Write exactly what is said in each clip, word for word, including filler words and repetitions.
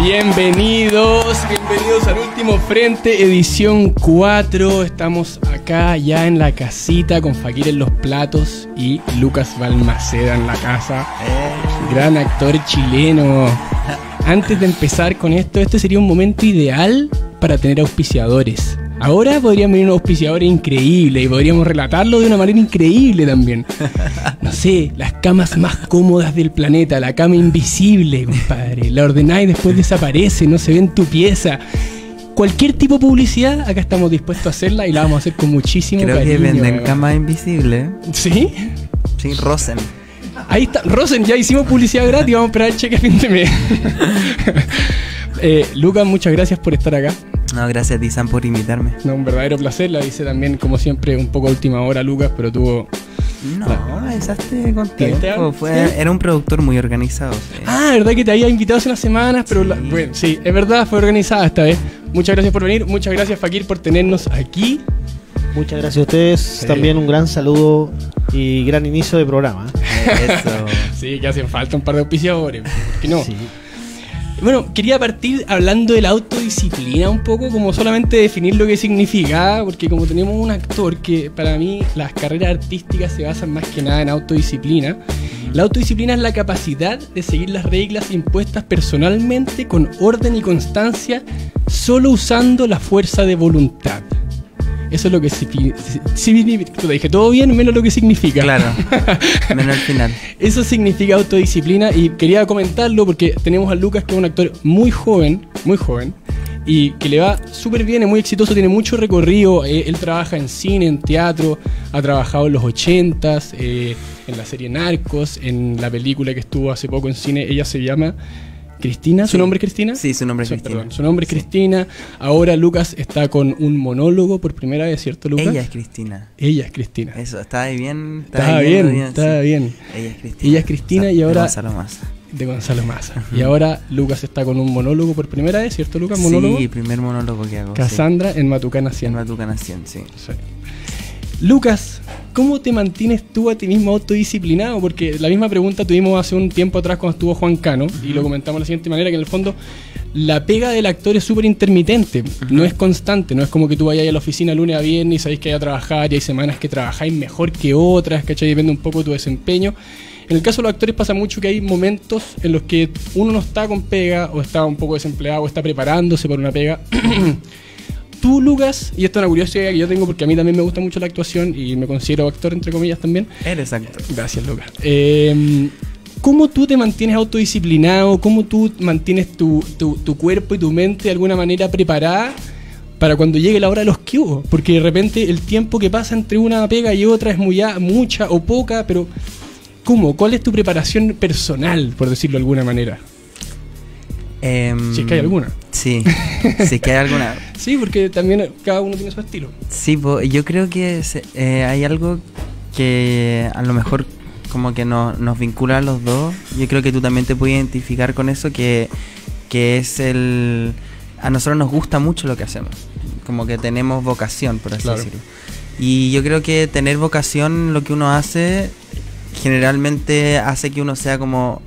Bienvenidos, bienvenidos al Último Frente, edición cuatro. Estamos acá ya en la casita con Fakir en los platos y Lucas Balmaceda en la casa. Gran actor chileno. Antes de empezar con esto, este sería un momento ideal para tener auspiciadores. Ahora podrían venir unos auspiciadores increíbles y podríamos relatarlo de una manera increíble también. No sé, las camas más cómodas del planeta, la cama invisible, compadre. La ordenáis y después desaparece, no se ve en tu pieza. Cualquier tipo de publicidad, acá estamos dispuestos a hacerla y la vamos a hacer con muchísimo Creo cariño. Creo que venden camas invisibles. ¿Sí? Sí, Rosen. Ahí está, Rosen, ya hicimos publicidad gratis, vamos a esperar el cheque a fin de mes. eh, Lucas, muchas gracias por estar acá. No, gracias a ti, Sam, por invitarme. No, un verdadero placer. La hice también, como siempre, un poco a última hora, Lucas, pero tuvo... No, la... avisaste con tiempo. Fue, ¿Sí? Era un productor muy organizado. Sí. Ah, verdad que te había invitado hace unas semanas, pero... Sí. La... Bueno, sí, es verdad, fue organizada esta vez. Muchas gracias por venir. Muchas gracias, Fakir, por tenernos aquí. Muchas gracias a ustedes. Sí. También un gran saludo y gran inicio de programa. Eso. Sí, que hacen falta un par de auspiciadores. ¿Por qué no? Sí. Bueno, quería partir hablando de la autodisciplina un poco, como solamente definir lo que significa, porque como tenemos un actor que para mí las carreras artísticas se basan más que nada en autodisciplina. La autodisciplina es la capacidad de seguir las reglas impuestas personalmente con orden y constancia, solo usando la fuerza de voluntad. Eso es lo que significa. Te dije todo bien, menos lo que significa. Claro, menos al final. Eso significa autodisciplina y quería comentarlo porque tenemos a Lucas, que es un actor muy joven, muy joven, y que le va súper bien, es muy exitoso, tiene mucho recorrido. Eh, él trabaja en cine, en teatro, ha trabajado en los ochentas, eh, en la serie Narcos, en la película que estuvo hace poco en cine. Ella se llama... ¿Cristina? ¿Su sí. nombre es Cristina? Sí, su nombre es sí, Cristina. Perdón, su nombre es sí. Cristina. Ahora Lucas está con un monólogo por primera vez, ¿cierto, Lucas? Ella es Cristina. Ella es Cristina. Eso, estaba bien. Estaba bien, bien, estaba sí. bien. Ella es Cristina. Ella es Cristina y ahora... De Gonzalo Massa. De Gonzalo Massa. Uh-huh. Y ahora Lucas está con un monólogo por primera vez, ¿cierto, Lucas? ¿Monólogo? Sí, primer monólogo que hago. Cassandra sí. en Matucana cien. En Matucana cien, sí. sí. Lucas, ¿cómo te mantienes tú a ti mismo autodisciplinado? Porque la misma pregunta tuvimos hace un tiempo atrás cuando estuvo Juan Cano, uh-huh. y lo comentamos de la siguiente manera, que en el fondo la pega del actor es súper intermitente, uh-huh. no es constante, no es como que tú vayas a la oficina lunes a viernes y sabéis que hay a trabajar y hay semanas que trabajáis mejor que otras, ¿cachai? Depende un poco de tu desempeño. En el caso de los actores pasa mucho que hay momentos en los que uno no está con pega, o está un poco desempleado, o está preparándose para una pega. Tú, Lucas, y esto es una curiosidad que yo tengo porque a mí también me gusta mucho la actuación y me considero actor, entre comillas, también. Eres actor. Gracias, Lucas. Eh, ¿Cómo tú te mantienes autodisciplinado? ¿Cómo tú mantienes tu, tu, tu cuerpo y tu mente de alguna manera preparada para cuando llegue la hora de los cubos? Porque de repente el tiempo que pasa entre una pega y otra es muy a, mucha o poca, pero ¿cómo? ¿Cuál es tu preparación personal, por decirlo de alguna manera? Eh, si es que hay alguna. Sí, si es que hay alguna. Sí, porque también cada uno tiene su estilo. Sí, pues, yo creo que se, eh, hay algo que a lo mejor como que no, nos vincula a los dos. Yo creo que tú también te puedes identificar con eso, que, que es el... A nosotros nos gusta mucho lo que hacemos, como que tenemos vocación, por así claro. decirlo. Y yo creo que tener vocación, lo que uno hace, generalmente hace que uno sea como...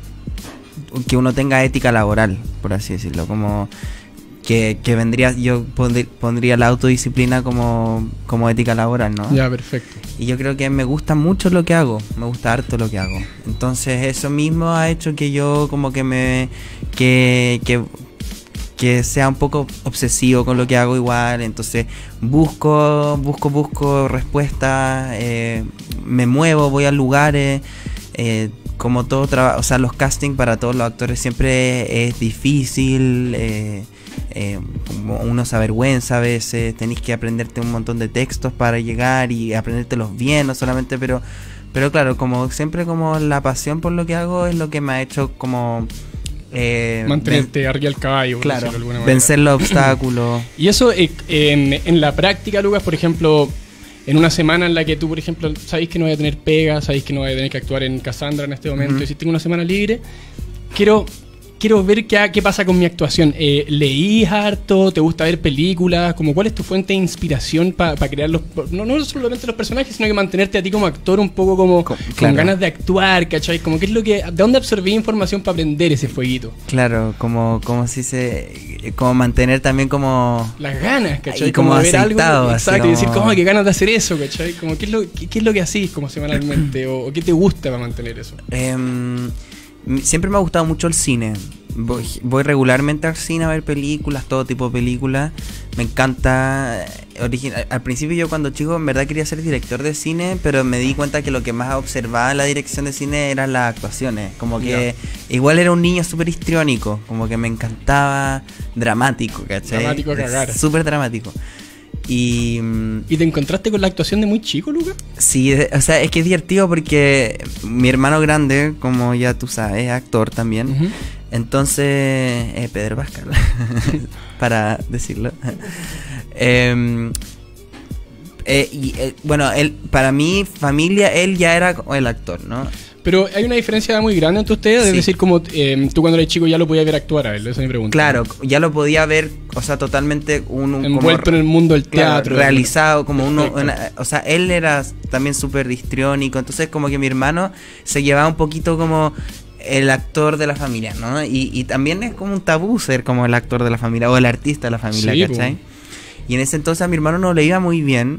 que uno tenga ética laboral, por así decirlo, como que, que vendría, yo pondría la autodisciplina como, como ética laboral, ¿no? Ya, perfecto. Y yo creo que me gusta mucho lo que hago, me gusta harto lo que hago. Entonces eso mismo ha hecho que yo como que me que, que, que sea un poco obsesivo con lo que hago igual. Entonces busco, busco, busco respuestas, eh, me muevo, voy a lugares, eh, como todo trabajo, o sea, los castings para todos los actores siempre es difícil, eh, eh, uno se avergüenza a veces, tenés que aprenderte un montón de textos para llegar y aprendértelos bien, no solamente, pero pero claro, como siempre, como la pasión por lo que hago es lo que me ha hecho como... Eh, mantenerte ven, arriba del caballo, claro, vencer los obstáculos. Y eso eh, en, en la práctica, Lucas, por ejemplo... En una semana en la que tú, por ejemplo, sabéis que no voy a tener pega, sabéis que no voy a tener que actuar en Cassandra en este momento, uh-huh. y si tengo una semana libre, quiero quiero ver qué, qué pasa con mi actuación. Eh, ¿Leís harto? ¿Te gusta ver películas? Como, ¿cuál es tu fuente de inspiración para pa crear los... No, no solamente los personajes, sino que mantenerte a ti como actor un poco como con, claro. con ganas de actuar, ¿cachai? Como, ¿qué es lo que... ¿De dónde absorbí información para aprender ese fueguito? Claro, como, como si se... Como mantener también como... Las ganas, ¿cachai? Y como como de ver algo. aceitado, así Exacto, y decir, como- ¿cómo qué ganas de hacer eso, ¿cachai? Como, ¿qué es lo, qué, qué es lo que hacís como semanalmente? o, o qué te gusta para mantener eso? Em, siempre me ha gustado mucho el cine. Voy, voy regularmente al cine a ver películas, todo tipo de películas. Me encanta. eh, origi- Al principio yo cuando chico en verdad quería ser director de cine, pero me di cuenta que lo que más observaba en la dirección de cine eran las actuaciones. Como que igual era un niño súper histriónico, como que me encantaba dramático, ¿cachai? Dramático a cagar. Súper dramático. Y... mm, ¿Y te encontraste con la actuación de muy chico, Lucas? Sí, de- o sea, es que es divertido porque mi hermano grande, como ya tú sabes, es actor también. Ujú. Entonces, eh, Pedro Pascal, para decirlo. Em, eh, y, eh, bueno, él, para mi familia, él ya era el actor, ¿no? Pero hay una diferencia muy grande entre ustedes, es Sí. decir, como eh, tú cuando eres chico ya lo podías ver actuar a él, esa es mi pregunta. Claro, ya lo podía ver, o sea, totalmente un, un- Envuelto como- en el mundo del claro, teatro. realizado como uno, Perfecto. una- o sea, él era también súper histriónico, entonces como que mi hermano se llevaba un poquito como el actor de la familia, ¿no? Y, y también es como un tabú ser como el actor de la familia o el artista de la familia, Sí, ¿cachai? po. Y en ese entonces a mi hermano no le iba muy bien,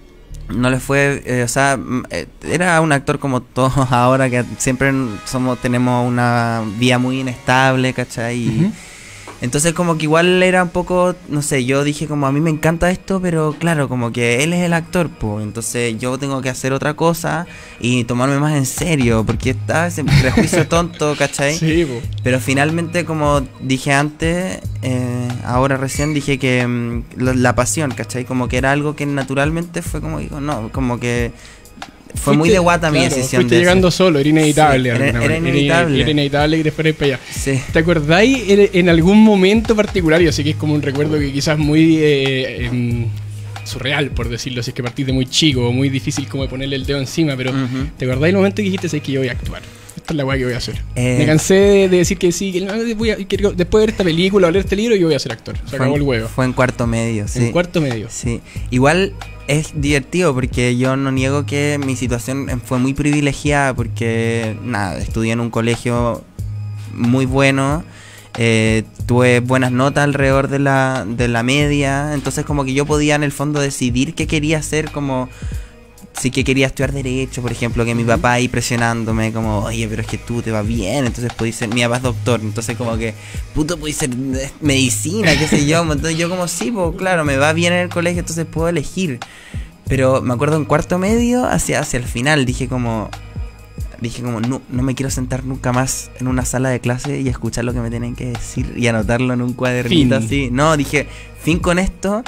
no le fue, eh, o sea, mm, eh, era un actor como todos ahora que siempre somos tenemos una vida muy inestable, ¿cachai? Y, Ujú. entonces como que igual era un poco, no sé, yo dije como a mí me encanta esto, pero claro, como que él es el actor, pues, entonces yo tengo que hacer otra cosa y tomarme más en serio, porque está ese prejuicio tonto, ¿cachai? Sí, po. Pero finalmente, como dije antes, eh, ahora recién dije que mm, la, la pasión, ¿cachai? Como que era algo que naturalmente fue como, digo, no, como que fue muy Fuiste- de guata mi claro, decisión Fuiste de llegando eso. solo, era inevitable. Sí, de era- alguna era manera. inevitable. Era inevitable que te fueras para allá. Sí. ¿Te acordáis en, en algún momento particular? Yo sé que es como un recuerdo que quizás muy eh, em, surreal, por decirlo, si es que partís de muy chico o muy difícil como de ponerle el dedo encima, pero Ujú. ¿te acordáis el momento que dijiste, sé que yo voy a actuar? Esta es la weá que voy a hacer. Eh, Me cansé de, de decir que sí, que no, voy a- quiero- después de ver esta película o leer este libro, yo voy a ser actor. Se Fue acabó en- el huevo. Fue en cuarto medio, sí. En cuarto medio. Sí, igual es divertido porque yo no niego que mi situación fue muy privilegiada porque, nada, estudié en un colegio muy bueno, eh, tuve buenas notas alrededor de la, de la media, entonces como que yo podía en el fondo decidir qué quería hacer, como sí que quería estudiar derecho, por ejemplo, que mi papá ahí presionándome como, oye, pero es que tú te va bien, entonces podéis ser, mi papá es doctor, entonces como que, puto, podéis ser eh, medicina, qué sé yo, entonces yo como, sí, pues claro, me va bien en el colegio, entonces puedo elegir, pero me acuerdo en cuarto medio, hacia, hacia el final, dije como, dije como, no, no me quiero sentar nunca más en una sala de clase y escuchar lo que me tienen que decir y anotarlo en un cuadernito Fin. así, no, dije, fin con esto.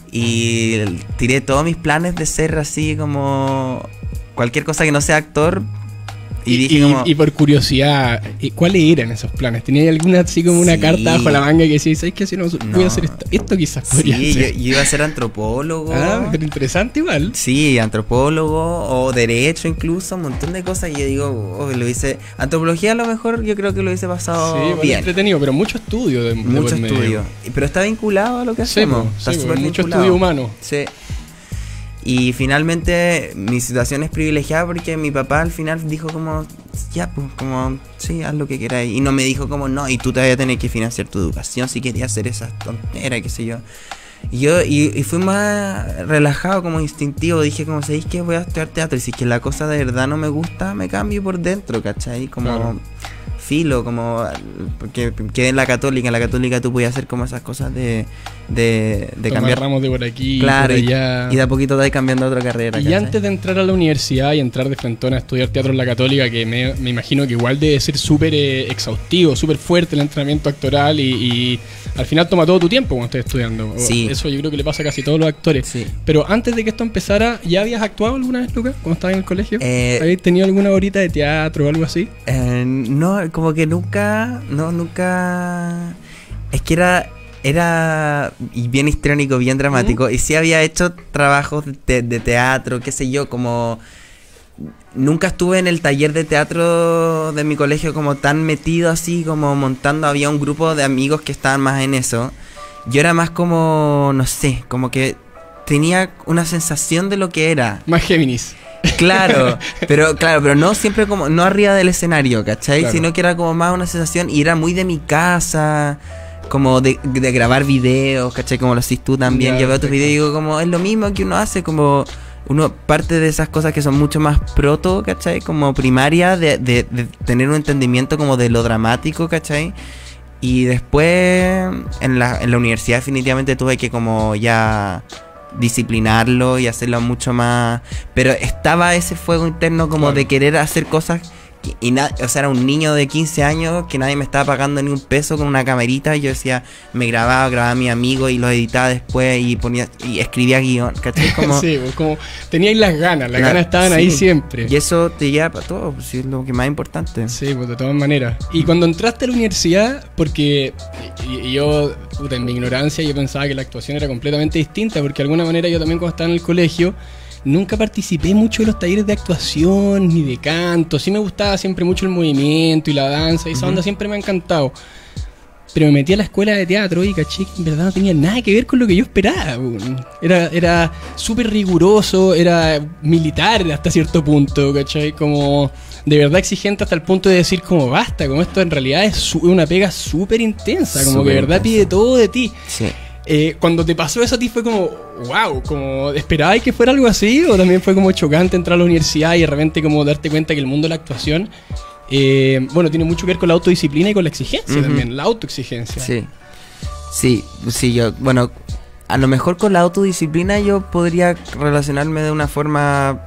Y tiré todos mis planes de ser así como cualquier cosa que no sea actor. Y, dije y, como... y por curiosidad, ¿y ¿cuáles eran esos planes? ¿Tenías alguna así como una Sí. carta bajo la manga que decís, ¿sabes qué? Si no, voy No. a hacer esto. Esto quizás podría Sí, yo, ser. yo iba a ser antropólogo. Ah, pero interesante igual. Sí, antropólogo o derecho incluso, un montón de cosas. Y yo digo, oh, lo hice... Antropología a lo mejor yo creo que lo hubiese pasado Sí, igual bien. entretenido, pero mucho estudio de, de Mucho por medio. estudio. Pero está vinculado a lo que Sí, hacemos. po, está sí, po, súper mucho vinculado. estudio humano. Sí. Y finalmente mi situación es privilegiada porque mi papá al final dijo como, ya, pues, como, sí, haz lo que quieras. Y no me dijo como, no, y tú te vas a tener que financiar tu educación si querías hacer esas tonteras, qué sé yo. Y yo, y, y fui más relajado, como instintivo, dije como, ¿sabéis qué? Voy a estudiar teatro, y si es que la cosa de verdad no me gusta, me cambio por dentro, ¿cachai? Como... Claro. filo, como porque quedé en la católica, en la católica tú podías hacer como esas cosas de, de, de Tomar cambiar, ramos de por aquí, claro, por y, allá. y de a poquito te vas cambiando a otra carrera. Y ¿cachai? antes de entrar a la universidad y entrar de frentón a estudiar teatro en la Católica, que me, me imagino que igual debe ser súper eh, exhaustivo, súper fuerte el entrenamiento actoral y, y al final toma todo tu tiempo cuando estés estudiando. Sí. Eso yo creo que le pasa a casi todos los actores. Sí. Pero antes de que esto empezara, ¿ya habías actuado alguna vez, Lucas, cuando estabas en el colegio? Eh, ¿Habías tenido alguna horita de teatro o algo así? Eh, no, como que nunca, no, nunca, es que era, era y bien histriónico, bien dramático, y sí había hecho trabajos de, de teatro, qué sé yo, como nunca estuve en el taller de teatro de mi colegio como tan metido así, como montando, había un grupo de amigos que estaban más en eso. Yo era más como, no sé, como que tenía una sensación de lo que era. Más Géminis. Claro, pero claro, pero no siempre como, no arriba del escenario, ¿cachai? Claro. Sino que era como más una sensación, y era muy de mi casa, como de, de grabar videos, ¿cachai? Como lo haces tú también. Ya, Yo veo tus perfecto. videos y digo como, es lo mismo que uno hace, como uno parte de esas cosas que son mucho más proto, ¿cachai? Como primaria, de, de, de tener un entendimiento como de lo dramático, ¿cachai? Y después en la, en la universidad definitivamente tuve que como ya disciplinarlo y hacerlo mucho más, pero estaba ese fuego interno como Claro. de querer hacer cosas y, y na- o sea, era un niño de quince años que nadie me estaba pagando ni un peso con una camerita, y yo decía, me grababa, grababa a mi amigo y lo editaba después y ponía y escribía guión, ¿cachai? Como, Sí, pues como teníais las ganas, las La- ganas estaban sí. ahí siempre. y eso te lleva para todo, pues, sí, es lo que más importante. Sí, pues de todas maneras. Y cuando entraste a la universidad, porque y, y yo, puta, en mi ignorancia, yo pensaba que la actuación era completamente distinta, porque de alguna manera yo también cuando estaba en el colegio, nunca participé mucho de los talleres de actuación ni de canto. Sí me gustaba siempre mucho el movimiento y la danza, y esa Ujú. onda siempre me ha encantado. Pero me metí a la escuela de teatro y caché que en verdad no tenía nada que ver con lo que yo esperaba. weón. Era, era súper riguroso, era militar hasta cierto punto, ¿cachai? Como de verdad exigente hasta el punto de decir como basta, como esto en realidad es su- una pega súper intensa, como que de Súper verdad intensa. pide todo de ti. Sí. Eh, cuando te pasó eso a ti fue como, wow, como ¿esperabas que fuera algo así? ¿O también fue como chocante entrar a la universidad y de repente como darte cuenta que el mundo de la actuación, eh, bueno, tiene mucho que ver con la autodisciplina y con la exigencia Ujú. también, la autoexigencia? Sí, sí, sí, yo, bueno, a lo mejor con la autodisciplina yo podría relacionarme de una forma,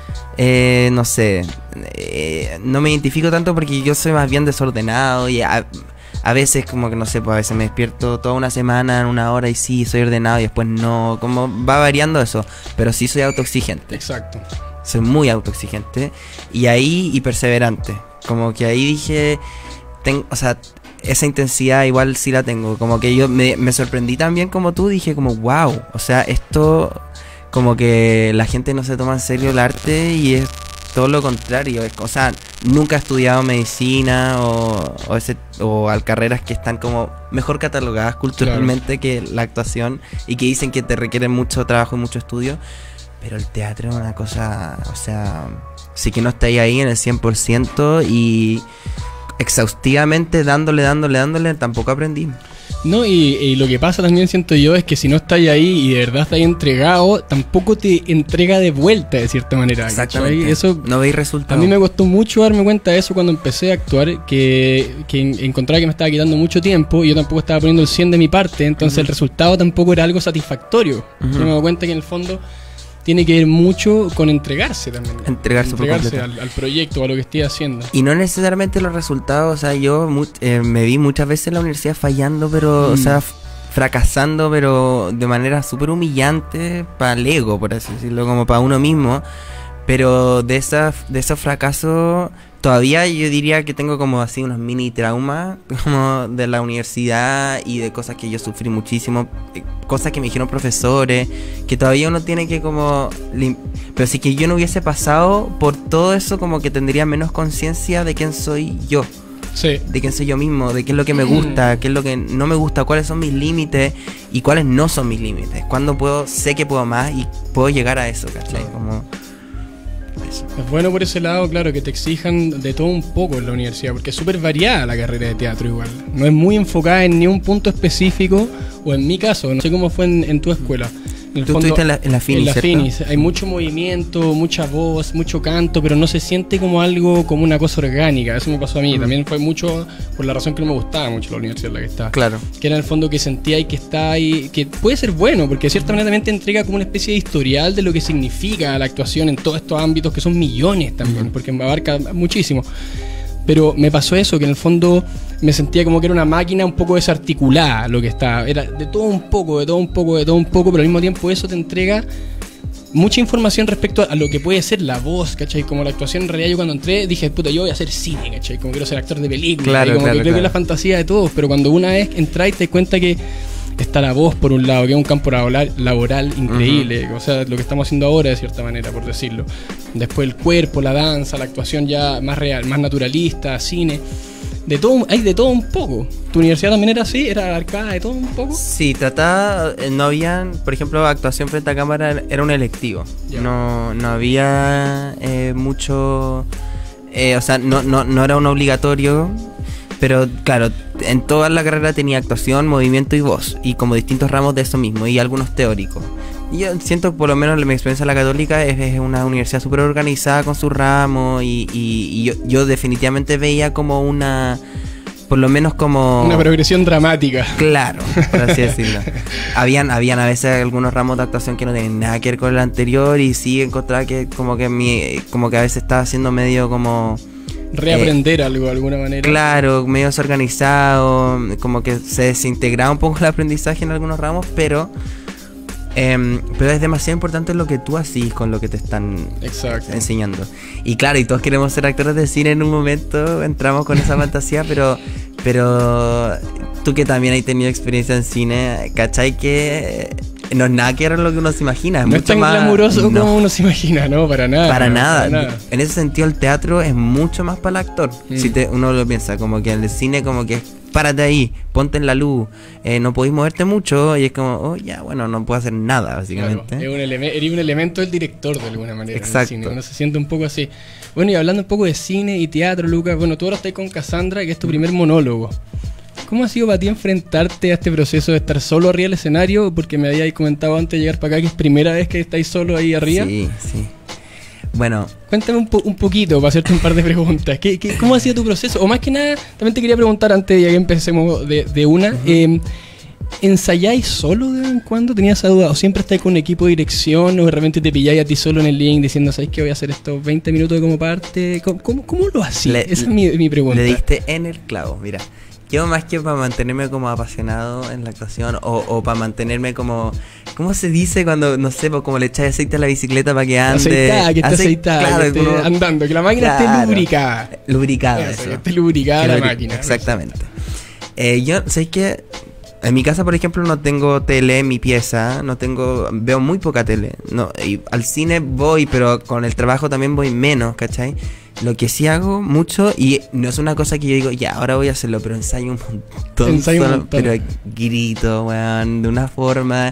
eh, no sé, eh, no me identifico tanto porque yo soy más bien desordenado y a, a veces como que no sé, pues a veces me despierto toda una semana en una hora y sí, soy ordenado y después no, como va variando eso, pero sí soy autoexigente. Exacto. Soy muy autoexigente y ahí y perseverante. Como que ahí dije, ten, o sea, esa intensidad igual sí la tengo. Como que yo me, me sorprendí también como tú, dije como wow, o sea, esto como que la gente no se toma en serio el arte y es todo lo contrario. Es, o sea, nunca he estudiado medicina o, o, ese, o al carreras que están como mejor catalogadas culturalmente que la actuación y que dicen que te requieren mucho trabajo y mucho estudio. Pero el teatro es una cosa, o sea, sí que no estáis ahí en el cien por ciento y exhaustivamente dándole, dándole, dándole, tampoco aprendí. No, y, y lo que pasa también siento yo es que si no estáis ahí y de verdad estáis entregado, tampoco te entrega de vuelta de cierta manera. Exactamente. ¿cachai? Eso No veis a resultados. mí me costó mucho darme cuenta de eso cuando empecé a actuar, que, que en- encontraba que me estaba quitando mucho tiempo y yo tampoco estaba poniendo el cien de mi parte, entonces Ujú. el resultado tampoco era algo satisfactorio. Ujú. Yo me doy cuenta que en el fondo tiene que ver mucho con entregarse también. Entregarse por entregarse completo. al, al proyecto o a lo que esté haciendo. Y no necesariamente los resultados, o sea, yo mu- eh, me vi muchas veces en la universidad fallando, pero, Mm. o sea, f- fracasando, pero de manera súper humillante para el ego, por así decirlo, como para uno mismo. Pero de, esa, de esos fracasos, todavía yo diría que tengo como así unos mini traumas, como de la universidad y de cosas que yo sufrí muchísimo, eh, cosas que me dijeron profesores, que todavía uno tiene que como... lim- Pero si que yo no hubiese pasado por todo eso, como que tendría menos conciencia de quién soy yo, Sí. de quién soy yo mismo, de qué es lo que me gusta, qué es lo que no me gusta, cuáles son mis límites y cuáles no son mis límites, cuándo puedo, sé que puedo más y puedo llegar a eso, ¿cachai? Claro. Como... eso. Es bueno por ese lado, claro, que te exijan de todo un poco en la universidad, porque es súper variada la carrera de teatro igual. No es muy enfocada en ni un punto específico, o en mi caso, no sé cómo fue en, en tu escuela. En el Tú fondo, estuviste en la, en la Fini, en la ¿cierto? Finis hay mucho movimiento, mucha voz, mucho canto, pero no se siente como algo, como una cosa orgánica. Eso me pasó a mí. Mm. También fue mucho por la razón que no me gustaba mucho la universidad en la que estaba. Claro. Que era en el fondo que sentía y que está ahí, que puede ser bueno, porque de cierta manera también te entrega como una especie de historial de lo que significa la actuación en todos estos ámbitos, que son millones también, Ujú. porque abarca muchísimo. Pero me pasó eso, que en el fondo me sentía como que era una máquina un poco desarticulada lo que estaba. Era de todo un poco, de todo un poco, de todo un poco, pero al mismo tiempo eso te entrega mucha información respecto a lo que puede ser la voz, ¿cachai? Como la actuación, en realidad yo cuando entré dije, puta, yo voy a hacer cine, ¿cachai? Como quiero ser actor de película. Claro, y como claro, que creo que claro. es la fantasía de todos, pero cuando una vez entráis te das cuenta que está la voz por un lado, que es un campo laboral, laboral increíble, uh-huh. o sea, lo que estamos haciendo ahora de cierta manera, por decirlo. Después el cuerpo, la danza, la actuación ya más real, más naturalista, cine. De todo, hay de todo un poco. ¿Tu universidad también era así? ¿Era abarcada de todo un poco? Sí, trataba, no habían, por ejemplo, actuación frente a cámara era un electivo. Yeah. No, no había eh, mucho, eh, o sea, no, no, no era un obligatorio, pero claro, en toda la carrera tenía actuación, movimiento y voz, y como distintos ramos de eso mismo, y algunos teóricos. Y yo siento, por lo menos en mi experiencia en la Católica, es, es una universidad súper organizada con sus ramos y, y, y yo, yo definitivamente veía como una, por lo menos como... una progresión dramática. Claro, por así decirlo. Habían, habían a veces algunos ramos de actuación que no tenían nada que ver con el anterior y sí encontraba que como que, mi, como que a veces estaba haciendo medio como... reaprender eh, algo de alguna manera. Claro, medio desorganizado, como que se desintegraba un poco el aprendizaje en algunos ramos, pero... Eh, pero es demasiado importante lo que tú haces con lo que te están Exacto. enseñando. Y claro, y todos queremos ser actores de cine en un momento, entramos con esa fantasía, pero pero tú que también has tenido experiencia en cine, ¿cachai? Que no es nada que era lo que uno se imagina. Es no mucho es tan más glamuroso no, como uno se imagina, ¿no? Para nada. Para, no, nada. para nada. En ese sentido el teatro es mucho más para el actor. Mm. Si te, uno lo piensa, como que en el cine como que párate ahí, ponte en la luz, eh, no podéis moverte mucho y es como, oh ya, bueno, no puedo hacer nada básicamente. Claro, es un eleme- eres un elemento del director de alguna manera. Exacto. En el cine. Uno se siente un poco así. Bueno, y hablando un poco de cine y teatro, Lucas, bueno, tú ahora estás con Cassandra, que es tu primer monólogo. ¿Cómo ha sido para ti enfrentarte a este proceso de estar solo arriba del escenario? Porque me habíais comentado antes de llegar para acá que es primera vez que estáis solo ahí arriba. Sí, sí. Bueno, cuéntame un, po- un poquito para hacerte un par de preguntas. ¿Qué, qué, ¿Cómo ha sido tu proceso? O más que nada, también te quería preguntar antes de que empecemos de, de una. Uh-huh. Eh, ¿Ensayáis solo de vez en cuando? ¿Tenías esa duda? ¿O siempre estáis con un equipo de dirección? ¿O de repente te pilláis a ti solo en el link diciendo, ¿sabes qué? Voy a hacer estos veinte minutos de como parte. ¿Cómo, cómo, cómo lo hacías? Esa es mi, mi pregunta. Le diste en el clavo, mira. Yo más que para mantenerme como apasionado en la actuación o, o para mantenerme como... ¿Cómo se dice cuando, no sé, como le echáis aceite a la bicicleta para que ande? Aceitada, que esté Ace- aceitada, claro, que esté uno, andando, que la máquina claro, esté lubricada. Lubricada, eso, eso. Que esté lubricada que la lubri- máquina. Exactamente. Eh, yo, sé que en mi casa, por ejemplo, no tengo tele en mi pieza, no tengo, veo muy poca tele. No, y al cine voy, pero con el trabajo también voy menos, ¿cachai? Lo que sí hago mucho, y no es una cosa que yo digo, ya, ahora voy a hacerlo, pero ensayo un montón. Ensayo un solo, montón. Pero grito, weón, de una forma,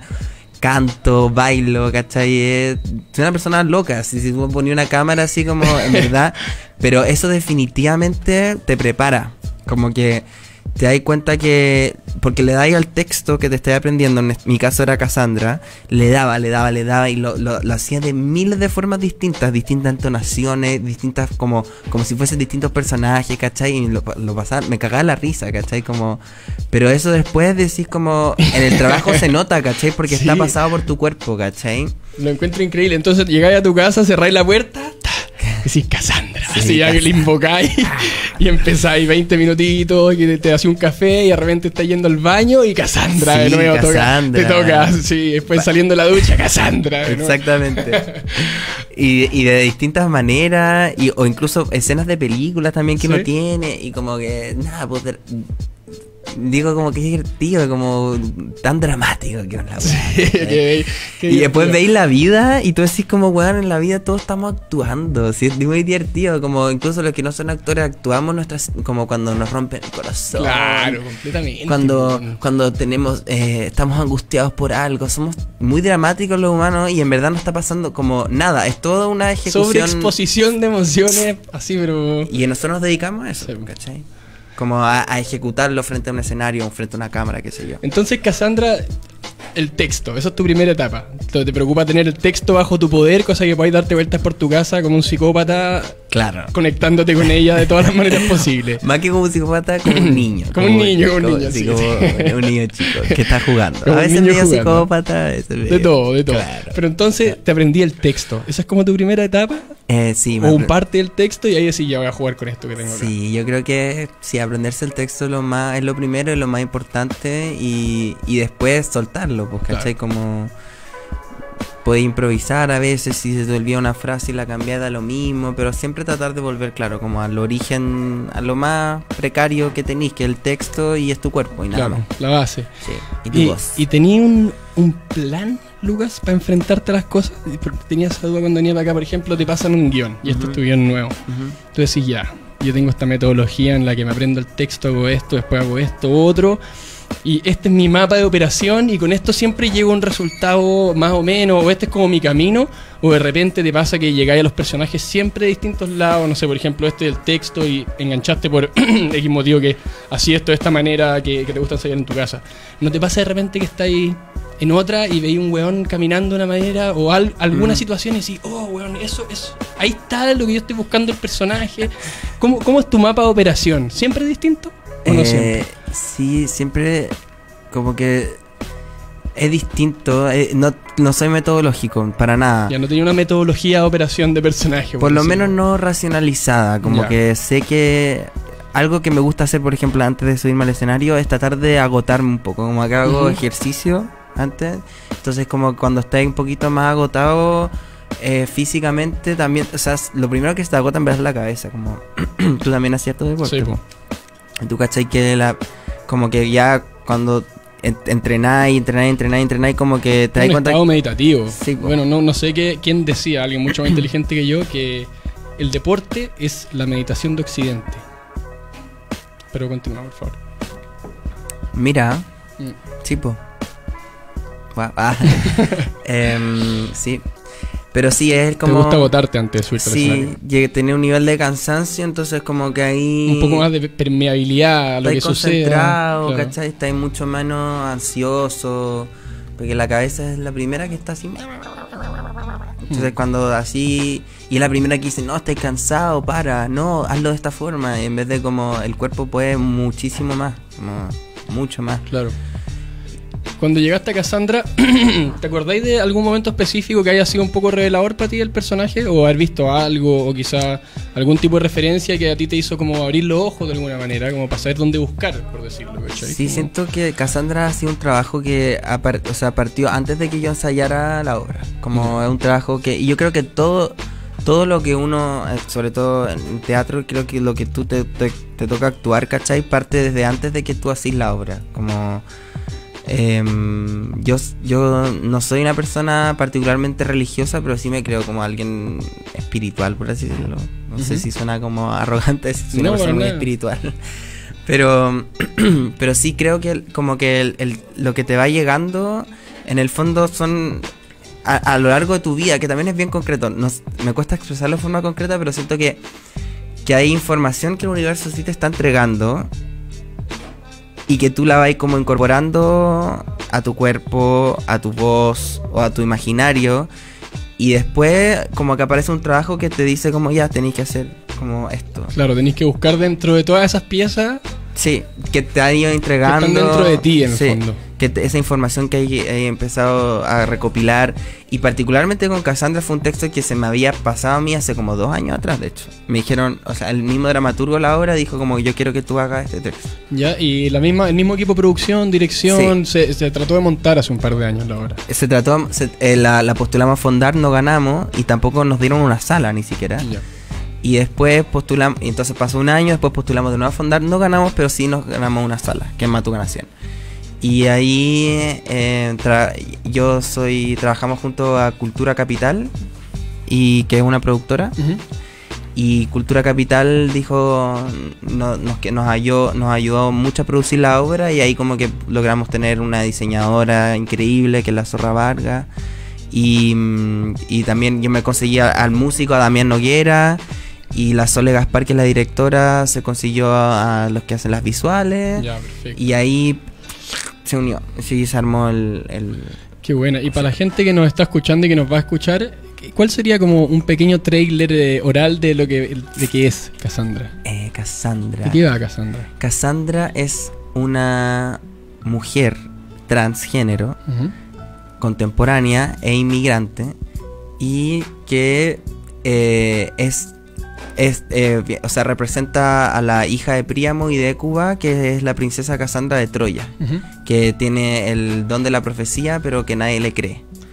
canto, bailo, ¿cachai? Eh, soy una persona loca, si, si tú ponías una cámara así como, en verdad, pero eso definitivamente te prepara, como que te das cuenta que, porque le dais al texto que te estás aprendiendo, en mi caso era Cassandra, le daba, le daba, le daba y lo, lo, lo hacía de miles de formas distintas, distintas entonaciones, distintas como, como si fuesen distintos personajes, ¿cachai? Y lo, lo pasaba, me cagaba la risa, ¿cachai? Como, pero eso después decís como, en el trabajo se nota, ¿cachai? Porque sí, está pasado por tu cuerpo, ¿cachai? Lo encuentro increíble, entonces llegáis a tu casa, cerráis la puerta, decís Cassandra, sí, así ya que le invocáis y empezáis veinte minutitos y te, te hacía un café y de repente estás yendo al baño y Cassandra sí, de nuevo Cassandra. Toca, te toca, sí, después saliendo de la ducha, Cassandra de exactamente. y, y de distintas maneras y, o incluso escenas de películas también que ¿sí? uno tiene y como que nada, pues de, digo como que es divertido, como tan dramático que es la sí, que, que y después veis la vida y tú decís como weón, en la vida todos estamos actuando, ¿sí? Es muy divertido, como incluso los que no son actores actuamos nuestras, como cuando nos rompen el corazón, claro, completamente, cuando, cuando tenemos eh, estamos angustiados por algo, somos muy dramáticos los humanos y en verdad no está pasando como nada, es toda una ejecución, sobreexposición de emociones, así pero... y nosotros nos dedicamos a eso, sí. ¿Cachai? Como a, a ejecutarlo frente a un escenario, frente a una cámara, qué sé yo. Entonces, Cassandra, el texto, esa es tu primera etapa. Entonces, te preocupa tener el texto bajo tu poder, cosa que puedas darte vueltas por tu casa como un psicópata. Claro. Conectándote con ella de todas las maneras posibles. Más que como un psicópata, como un niño. como, como un niño, como un niño. Sí, sí, como sí. un niño chico que está jugando. Como a veces medio jugando. psicópata, a veces medio... De todo, de todo. Claro. Pero entonces claro. te aprendí el texto. ¿Esa es como tu primera etapa? Eh, sí. O un parte del texto y ahí decís, ya voy a jugar con esto que tengo acá. Sí, yo creo que sí, aprenderse el texto es lo, más, es lo primero, es lo más importante y, y después soltarlo, pues, ¿cachai? Claro. Como... podés improvisar a veces, si se te olvida una frase y la cambiás da lo mismo, pero siempre tratar de volver, claro, como al origen, a lo más precario que tenés, que es el texto y es tu cuerpo y nada Claro, más. la base. Sí, y tu ¿Y, voz. y tenías un, un plan, Lucas, para enfrentarte a las cosas? Porque tenías esa duda cuando venía para acá, por ejemplo, te pasan un guión, y este Ujú. es tu guión nuevo. Ujú. Tú decís, ya, yo tengo esta metodología en la que me aprendo el texto, hago esto, después hago esto, otro, y este es mi mapa de operación, y con esto siempre llego a un resultado más o menos, o este es como mi camino, o de repente te pasa que llegáis a los personajes siempre de distintos lados, no sé, por ejemplo, este del texto, y enganchaste por X motivo que así esto de esta manera que, que te gusta ensayar en tu casa. ¿No te pasa de repente que estáis en otra y veis un weón caminando de una manera, o al, alguna Mm. situación y decís, oh, weón, eso, eso, ahí está lo que yo estoy buscando el personaje? ¿Cómo, cómo es tu mapa de operación? ¿Siempre es distinto? ¿O no Eh, siempre? Sí, siempre como que es distinto, eh, no, no soy metodológico, para nada. Ya no tenía una metodología de operación de personaje. Por lo decirlo. menos no racionalizada, como Ya. que sé que algo que me gusta hacer, por ejemplo, antes de subirme al escenario es tratar de agotarme un poco, como que hago Ujú. ejercicio antes, entonces como cuando estás un poquito más agotado eh, físicamente también, o sea, lo primero que se te agota en verdad es la cabeza, como tú también hacías todo deporte. Sí, po. po. Y tú cachai que la, como que ya cuando en- entrenáis, entrenáis, entrenáis, entrenáis, como que te das Un cuenta estado meditativo. Sí, po. Bueno, no, no sé qué, quién decía, alguien mucho más inteligente que yo, que el deporte es la meditación de Occidente. Pero continúa, por favor. mira, Mm. sí, po. Guau, ah. Em, sí, pero sí, es Te como... gusta agotarte antes de subirte al Sí, escenario. llegué, tenía un nivel de cansancio, entonces como que ahí... Un poco más de permeabilidad a lo que Estáis suceda. concentrado, Claro. ¿cachai? Estáis mucho menos ansioso, porque la cabeza es la primera que está así... Entonces Mm. cuando así... Y es la primera que dice, no, estáis cansado, para, no, hazlo de esta forma. En vez de como el cuerpo puede muchísimo más, como mucho más. Claro. Cuando llegaste a Cassandra, ¿te acordáis de algún momento específico que haya sido un poco revelador para ti el personaje? ¿O haber visto algo, o quizá algún tipo de referencia que a ti te hizo como abrir los ojos de alguna manera, como para saber dónde buscar, por decirlo, ¿cachai? Sí, Como- siento que Cassandra ha sido un trabajo que apar- o sea, partió antes de que yo ensayara la obra. Como es un trabajo que... Y yo creo que todo todo lo que uno, eh, sobre todo en teatro, creo que lo que tú te, te, te toca actuar, ¿cachai? Parte desde antes de que tú haces la obra. Como... em, yo, yo no soy una persona particularmente religiosa, pero sí me creo como alguien espiritual, por así decirlo. No sé Ujú. si suena como arrogante, si soy una No, persona para muy nada. espiritual. Pero, pero sí creo que el- como que el, el- lo que te va llegando, en el fondo son a, a lo largo de tu vida, que también es bien concreto. No s- me cuesta expresarlo de forma concreta, pero siento que, que hay información que el universo sí te está entregando y que tú la vas como incorporando a tu cuerpo, a tu voz o a tu imaginario. Y después como que aparece un trabajo que te dice como ya tenéis que hacer como esto. Claro, tenéis que buscar dentro de todas esas piezas Sí, que te han ido entregando. que están dentro de ti, en el sí, fondo. Que te- esa información que he, he empezado a recopilar. Y particularmente con Cassandra fue un texto que se me había pasado a mí hace como dos años atrás, de hecho. Me dijeron, o sea, el mismo dramaturgo de la obra dijo como yo quiero que tú hagas este texto. Ya, y la misma, el mismo equipo de producción, dirección, se, se trató de montar hace un par de años la obra. Se trató, se- eh, la, la postulamos a Fondar, no ganamos y tampoco nos dieron una sala ni siquiera. Ya. Y después postulamos, y entonces pasó un año, después postulamos de nuevo a Fondar, no ganamos, pero sí nos ganamos una sala, que es Matucanación. Y ahí eh, tra- yo soy, trabajamos junto a Cultura Capital, y que es una productora, Ujú. y Cultura Capital dijo, no- nos, que nos, ayudó, nos ayudó mucho a producir la obra, y ahí como que logramos tener una diseñadora increíble, que es la Zorra Vargas, y, mm, y también yo me conseguí a- al músico, a Damián Noguera, y la Sole Gaspar, que es la directora, se consiguió a, a los que hacen las visuales, Ya, perfecto. y ahí se unió, sí, se armó el... el- Qué buena. Y para la gente que nos está escuchando y que nos va a escuchar, ¿cuál sería como un pequeño trailer eh, oral de lo que de qué es Cassandra? eh, Cassandra. ¿De qué va Cassandra? Cassandra es una mujer transgénero, Ujú. contemporánea e inmigrante, y que eh, es, es eh, vi- o sea, representa a la hija de Príamo y de Écuba, que es la princesa Cassandra de Troya, Ujú. que tiene el don de la profecía pero que nadie le cree.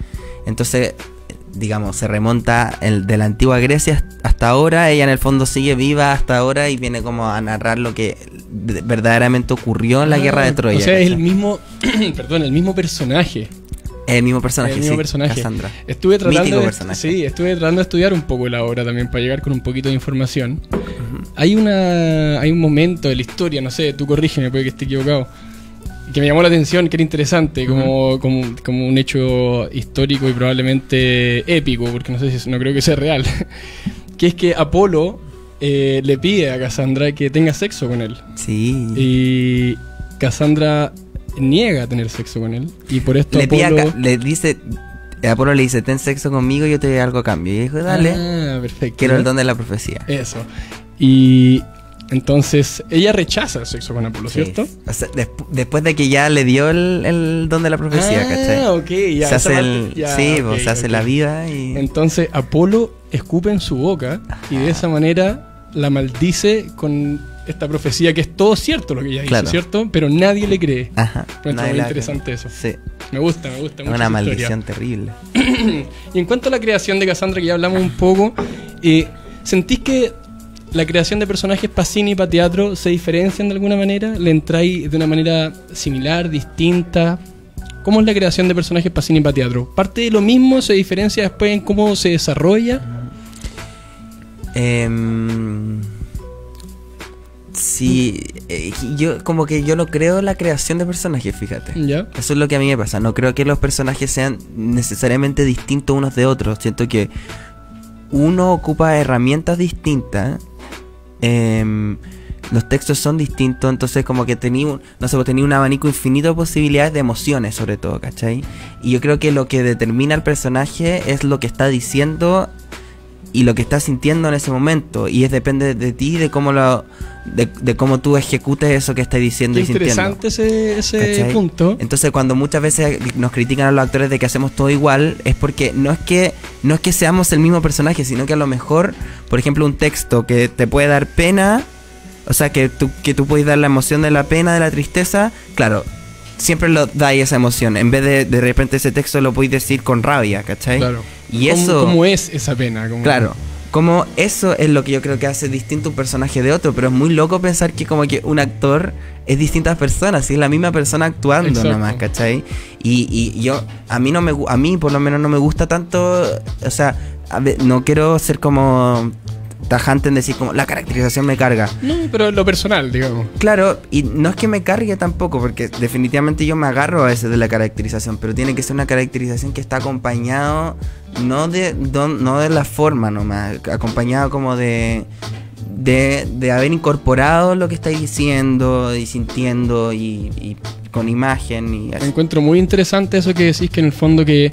Entonces, digamos, se remonta el, de la antigua Grecia hasta ahora. Ella en el fondo sigue viva hasta ahora y viene como a narrar lo que de, verdaderamente ocurrió en la ah, guerra de Troya. O sea, ¿cachai? es el mismo, perdón, el mismo personaje. El mismo personaje, el mismo sí, personaje. Cassandra. Estuve tratando Mítico de, personaje. sí, estuve tratando de estudiar un poco la obra también para llegar con un poquito de información. Uh-huh. Hay una hay un momento de la historia, no sé, tú corrígeme, puede que esté equivocado, que me llamó la atención, que era interesante, como, uh-huh. como, como un hecho histórico y probablemente épico, porque no sé si no creo que sea real. Que es que Apolo eh, le pide a Cassandra que tenga sexo con él. Sí. Y Cassandra niega a tener sexo con él. Y por esto le, Apolo... pide a, le dice... Apolo le dice, ten sexo conmigo y yo te doy algo a cambio. Y dijo, dale. Ah, perfecto. Quiero el don de la profecía. Eso. Y entonces ella rechaza el sexo con Apolo, sí. ¿cierto? O sea, desp- después de que ya le dio el, el don de la profecía, ah, ¿cachai? Ah, ok. Ya, se hace, el, parte, ya, sí, okay, pues, se hace okay. la vida y... Entonces Apolo escupe en su boca. Ajá. Y de esa manera la maldice con esta profecía que es todo cierto lo que ella dice, claro. ¿cierto? Pero nadie le cree. Ajá. Me parece muy interesante eso. Sí. Me gusta, me gusta mucho. Una maldición terrible. Y en cuanto a la creación de Cassandra, que ya hablamos un poco, eh, ¿sentís que la creación de personajes para cine y para teatro se diferencian de alguna manera? ¿Le entráis de una manera similar, distinta? ¿Cómo es la creación de personajes para cine y para teatro? ¿Parte de lo mismo? ¿Se diferencia después en cómo se desarrolla? Eh... Sí, eh, yo como que yo no creo en la creación de personajes, fíjate. ¿Ya? Eso es lo que a mí me pasa. No creo que los personajes sean necesariamente distintos unos de otros. Siento que uno ocupa herramientas distintas. Eh, los textos son distintos, entonces como que tenía un, no sé, tenía un abanico infinito de posibilidades de emociones, sobre todo, ¿cachai? Y yo creo que lo que determina el personaje es lo que está diciendo y lo que estás sintiendo en ese momento, y es depende de ti, de cómo lo de, de cómo tú ejecutes eso que estás diciendo. Qué y sintiendo. Interesante ese, ese punto. Entonces cuando muchas veces nos critican a los actores de que hacemos todo igual, es porque no es que no es que seamos el mismo personaje, sino que a lo mejor, por ejemplo, un texto que te puede dar pena, o sea, que tú, que tú puedes dar la emoción de la pena, de la tristeza, claro, siempre lo dais esa emoción. En vez de de repente ese texto lo podéis decir con rabia, ¿cachai? Claro. Y ¿Cómo, eso... ¿Cómo es esa pena? ¿Cómo... Claro. Como eso es lo que yo creo que hace distinto un personaje de otro, pero es muy loco pensar que como que un actor es distintas personas, y es la misma persona actuando. Exacto. Nomás, ¿cachai? Y, y yo, a mí no me a mí por lo menos no me gusta tanto, o sea, a ver, no quiero ser como tajante en decir como la caracterización me carga. No, pero lo personal, digamos. Claro, y no es que me cargue tampoco, porque definitivamente yo me agarro a veces de la caracterización, pero tiene que ser una caracterización que está acompañado no de no de la forma nomás, acompañado como de de, de haber incorporado lo que estáis diciendo y sintiendo y, y con imagen y así. Encuentro muy interesante eso que decís, que en el fondo que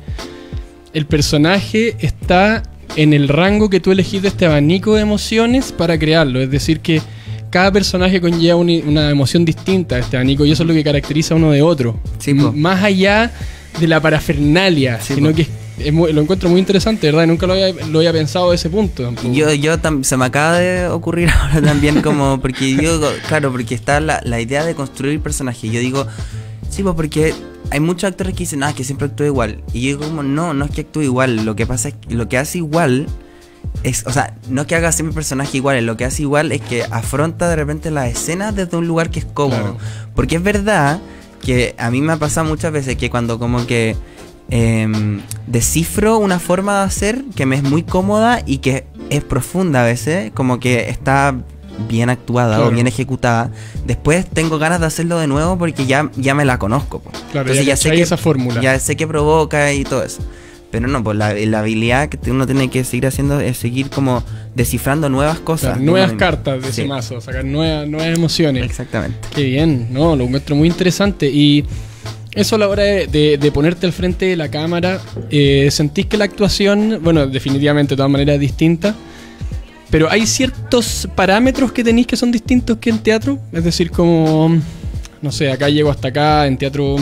el personaje está en el rango que tú elegís de este abanico de emociones para crearlo, es decir que cada personaje conlleva una, una emoción distinta a este abanico, y eso es lo que caracteriza uno de otro, sí, M- más allá de la parafernalia, sí, sino po. que es, es muy, lo encuentro muy interesante, ¿verdad? Nunca lo había, lo había pensado de ese punto tampoco. Yo, yo tam- se me acaba de ocurrir ahora también como, porque yo, claro, porque está la, la idea de construir personajes, yo digo, sí, pues porque hay muchos actores que dicen, ah, que siempre actúa igual. Y yo digo como, no, no es que actúe igual. Lo que pasa es que lo que hace igual es, o sea, no que haga siempre personajes iguales. Lo que hace igual es que afronta de repente las escenas desde un lugar que es cómodo. Claro. Porque es verdad que a mí me ha pasado muchas veces que cuando como que eh, descifro una forma de hacer que me es muy cómoda y que es profunda a veces, como que está bien actuada, claro, o bien ejecutada, después tengo ganas de hacerlo de nuevo porque ya, ya me la conozco, po. Claro, entonces ya, ya sé que esa fórmula, ya sé que provoca y todo eso, pero no, pues la, la habilidad que uno tiene que seguir haciendo es seguir como descifrando nuevas cosas, claro, nuevas cartas de ese sí. mazo, sacar nuevas, nuevas emociones. Exactamente. Qué bien, no, lo encuentro muy interesante. Y eso a la hora de, de, de ponerte al frente de la cámara, eh, ¿sentís que la actuación, bueno, definitivamente de todas maneras es distinta, pero hay ciertos parámetros que tenéis que son distintos que en teatro? Es decir, como, no sé, acá llego hasta acá, en teatro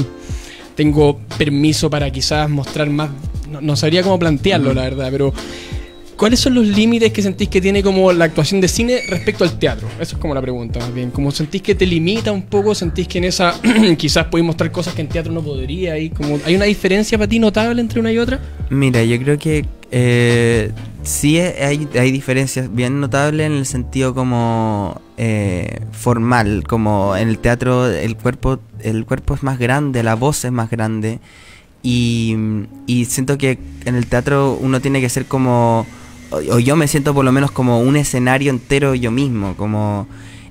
tengo permiso para quizás mostrar más, no, no sabría cómo plantearlo, uh-huh. la verdad, pero ¿cuáles son los límites que sentís que tiene como la actuación de cine respecto al teatro? Eso es como la pregunta, más bien. ¿Cómo sentís que te limita un poco? ¿Sentís que en esa quizás podéis mostrar cosas que en teatro no podría? ¿Hay, como, ¿hay una diferencia para ti notable entre una y otra? Mira, yo creo que eh, sí hay, hay diferencias bien notables en el sentido como eh, formal, como en el teatro el cuerpo el cuerpo es más grande, la voz es más grande y, y siento que en el teatro uno tiene que ser como, o, o yo me siento por lo menos como un escenario entero yo mismo, como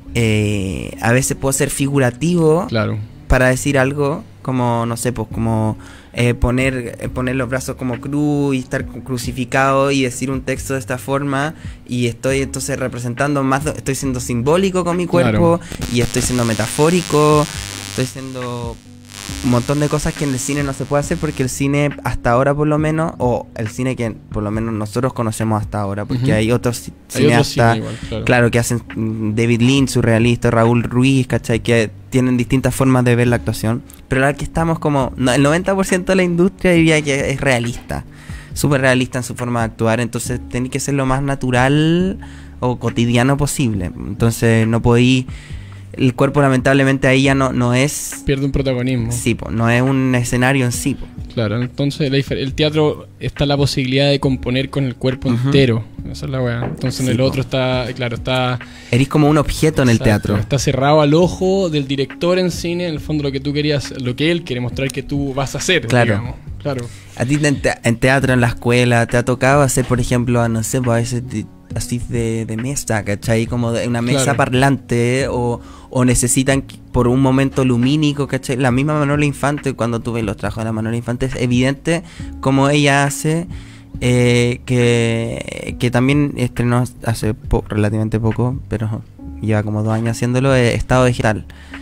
eh, a veces puedo ser figurativo, claro, para decir algo, como no sé, pues como Eh, poner, eh, poner los brazos como cruz y estar crucificado y decir un texto de esta forma, y estoy entonces representando más, estoy siendo simbólico con mi cuerpo, claro, y estoy siendo metafórico, estoy siendo un montón de cosas que en el cine no se puede hacer, porque el cine hasta ahora por lo menos, o el cine que por lo menos nosotros conocemos hasta ahora, porque uh-huh. hay otros cineastas, cine claro. claro, que hacen David Lynch, surrealista, Raúl Ruiz, ¿cachai? Que tienen distintas formas de ver la actuación, pero la que estamos como, no, el noventa por ciento de la industria diría que es realista, súper realista en su forma de actuar, entonces tiene que ser lo más natural o cotidiano posible, entonces no podéis. El cuerpo lamentablemente ahí ya no, no es... Pierde un protagonismo. Sí, po, no es un escenario en sí. Po. Claro, entonces la, el teatro está la posibilidad de componer con el cuerpo uh-huh. entero. Esa es la weá. Entonces sí, en el po. Otro está, claro, está... Eres como un objeto en el exacto, teatro. Está cerrado al ojo del director en cine, en el fondo lo que tú querías, lo que él quiere mostrar que tú vas a hacer, claro. digamos. Claro. A ti en, te- en teatro, en la escuela, te ha tocado hacer, por ejemplo, no sé, pues a veces... Te- así de, de mesa, ¿cachai? Como de una mesa claro. parlante, o, o necesitan por un momento lumínico, ¿cachai? La misma Manuela Infante, cuando tú ves los trabajos de la Manuela Infante, es evidente como ella hace, eh, que, que también estrenó hace po- relativamente poco, pero lleva como dos años haciéndolo, eh, Estado Digital.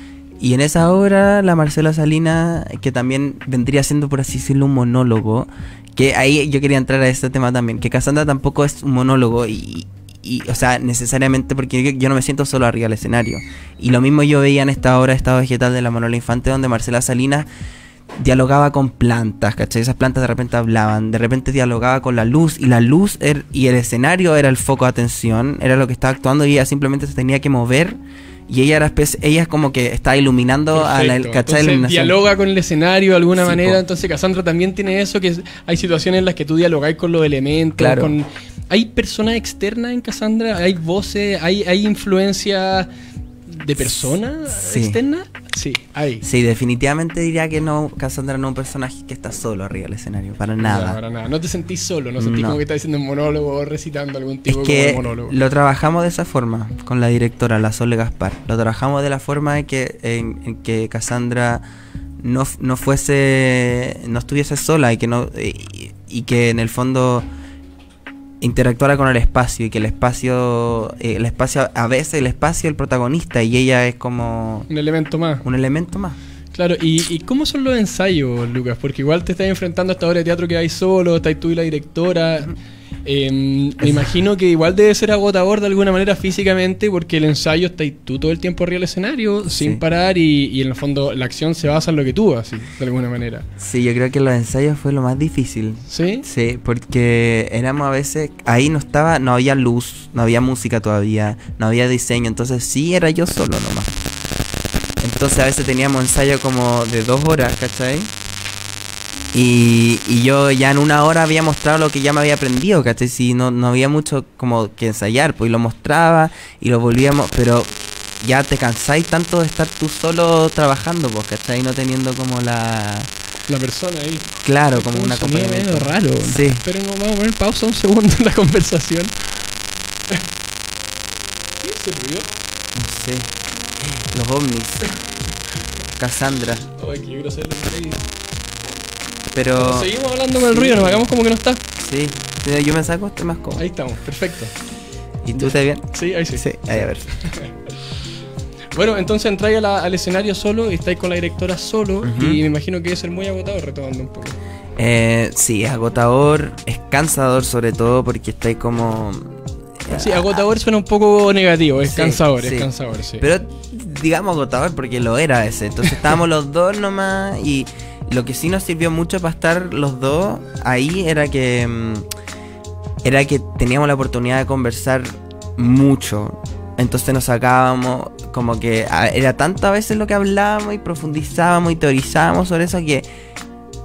Y en esa obra, la Marcela Salinas, que también vendría siendo, por así decirlo, un monólogo, que ahí yo quería entrar a este tema también, que Cassandra tampoco es un monólogo, y, y o sea, necesariamente, porque yo, yo no me siento solo arriba del escenario. Y lo mismo yo veía en esta obra Estado Vegetal de la Manuela Infante, donde Marcela Salinas dialogaba con plantas, ¿cachai? Esas plantas de repente hablaban, de repente dialogaba con la luz, y la luz er, y el escenario era el foco de atención, era lo que estaba actuando, y ella simplemente se tenía que mover. Y ella era espe- ella es como que está iluminando. Perfecto. A la ¿cachai? Entonces Iluminación. Dialoga con el escenario de alguna sí, manera. Po. Entonces Cassandra también tiene eso, que es, hay situaciones en las que tú dialogáis con los elementos. Claro. Con, ¿hay personas externas en Cassandra? ¿Hay voces? ¿Hay, hay influencia de personas sí. externas? Sí, hay. Sí, definitivamente diría que no, Cassandra no es un personaje que está solo arriba del escenario, para nada. No, para nada. No te sentís solo, no sentís no. como que estás diciendo un monólogo o recitando algún tipo es que de monólogo. Lo trabajamos de esa forma con la directora, la Sole Gaspar. Lo trabajamos de la forma de que, en, en que Cassandra no, no fuese, no estuviese sola y que no y, y que en el fondo interactuara con el espacio, y que el espacio eh, el espacio a veces el espacio es el protagonista y ella es como un elemento más un elemento más claro. ¿Y, y cómo son los ensayos, Lucas? Porque igual te estás enfrentando a esta obra de teatro que hay solo, estás tú y la directora. uh-huh. eh, me imagino que igual debe ser agotador de alguna manera físicamente, porque el ensayo estás tú todo el tiempo arriba del escenario sí. sin parar, y, y en el fondo la acción se basa en lo que tú haces de alguna manera. Sí, yo creo que los ensayos fue lo más difícil. ¿Sí? Sí, porque éramos a veces, ahí no estaba, no había luz, no había música todavía, no había diseño, entonces sí era yo solo nomás. Entonces a veces teníamos ensayo como de dos horas, ¿cachai? Y, y yo ya en una hora había mostrado lo que ya me había aprendido, ¿cachai? Si no, no había mucho como que ensayar, pues, y lo mostraba y lo volvíamos, pero ya te cansáis tanto de estar tú solo trabajando, pues, ¿cachai? No teniendo como la... La persona ahí. Claro, como un una sonido medio raro. Sí. Pero no, vamos a poner pausa un segundo en la conversación. ¿Qué se ruido? No sé. Los ovnis. Cassandra. Ay, qué grosero. Pero... Pero seguimos hablando con el ruido, nos hagamos como que no está. Sí, yo me saco, estoy más cómodo. Ahí estamos, perfecto. ¿Y tú estás bien? Sí, ahí sí. Sí, ahí a ver. Bueno, entonces entráis al escenario solo y estáis con la directora solo, uh-huh. y me imagino que debe ser muy agotador, retomando un poco. Eh, sí, es agotador, es cansador sobre todo porque estáis como... Sí, agotador suena un poco negativo, es sí, cansador, sí. es cansador, sí. Pero digamos agotador porque lo era ese, entonces estábamos los dos nomás, y lo que sí nos sirvió mucho para estar los dos ahí era que... Era que teníamos la oportunidad de conversar mucho. Entonces nos sacábamos, como que era tanto a veces lo que hablábamos y profundizábamos y teorizábamos sobre eso, que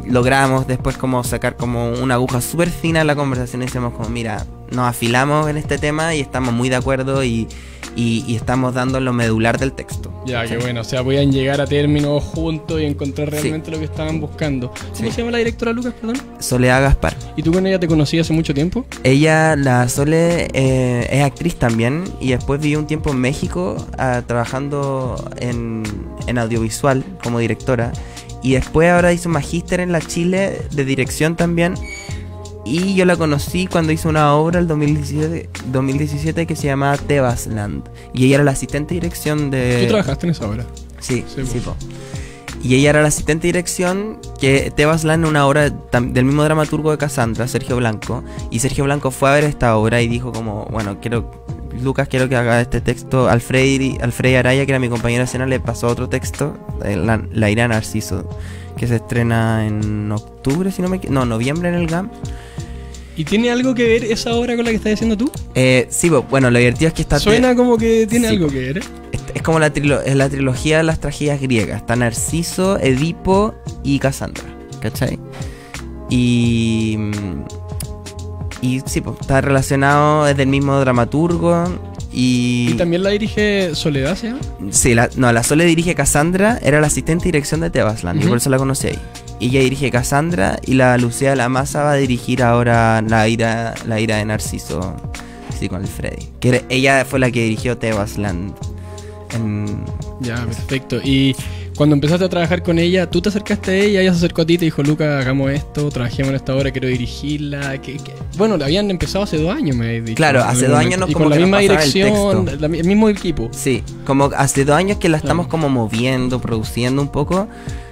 logramos después como sacar como una aguja súper fina en la conversación y decimos como, mira, nos afilamos en este tema y estamos muy de acuerdo y, y, y estamos dando lo medular del texto. Ya, ¿sí? qué bueno, o sea, podían llegar a términos juntos y encontrar realmente Sí. lo que estaban buscando. ¿Cómo Sí. se llama la directora, Lucas, perdón? Soledad Gaspar. ¿Y tú con ella te conocías hace mucho tiempo? Ella, la Sole, eh, es actriz también y después vivió un tiempo en México ah, trabajando en, en audiovisual como directora y después ahora hizo un magíster en la Chile de dirección también y yo la conocí cuando hizo una obra el dos mil diecisiete, dos mil diecisiete que se llamaba Tebasland y ella era la asistente de dirección de... ¿Tú trabajaste en esa obra? Sí, Sí, sí, po. po. Y ella era la asistente de dirección que Tebasland, una obra tam- del mismo dramaturgo de Cassandra, Sergio Blanco. Y Sergio Blanco fue a ver esta obra y dijo como, bueno, quiero, Lucas, quiero que haga este texto. Alfred, Alfred Araya, que era mi compañero de escena, le pasó otro texto, eh, La, la ira de Narciso, que se estrena en octubre, si no me equivoco. No, noviembre en el G A M. ¿Y tiene algo que ver esa obra con la que estás haciendo tú? Eh, sí, po, bueno, lo divertido es que está... Suena como que tiene Sí. algo que ver, ¿eh? Es, es como la, trilo- es la trilogía de las tragedias griegas. Está Narciso, Edipo y Cassandra. ¿Cachai? Y... Y sí, pues, está relacionado, es del mismo dramaturgo. Y... Y también la dirige Soledad, ¿se llama? Sí, la, no, la Sole dirige Cassandra, era la asistente de dirección de Tebasland, y Ujú. por eso la conocí ahí. Y ella dirige Cassandra y la Lucía de la Maza va a dirigir ahora la ira, la ira de Narciso, sí, con el Freddy. Que era- ella fue la que dirigió Tebasland. En... Ya, perfecto. Y cuando empezaste a trabajar con ella, tú te acercaste a ella, ella se acercó a ti y te dijo, Lucas, hagamos esto, trabajemos en esta obra, quiero dirigirla. ¿Qué, qué? Bueno, la habían empezado hace dos años, me habéis dicho. Claro, en hace algún dos momento. años nos Y como con la que nos misma pasaba el dirección, texto. la mi- el mismo equipo. Sí, como hace dos años que la estamos Claro. como moviendo, produciendo un poco,